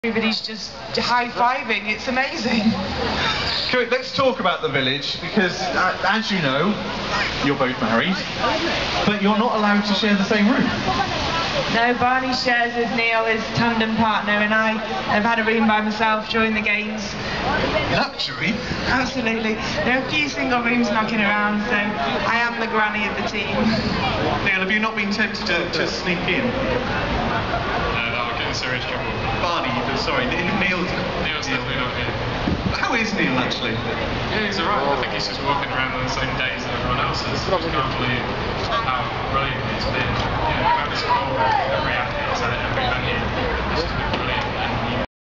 Everybody's just high-fiving, it's amazing. Let's talk about the village, because as you know, you're both married, but you're not allowed to share the same room. No, Barney shares with Neil, his tandem partner, and I have had a room by myself during the games. Luxury? Absolutely. There are a few single rooms knocking around, so I am the granny of the team. Neil, have you not been tempted to sneak in? No, that would get in serious trouble. Barney, sorry, Neil's definitely not here. How is Neil actually? Yeah, he's alright. I think he's just walking around on the same days that everyone else is. I just can't believe how brilliant it's been. You know, every school, every athlete, every venue. It's just been brilliant.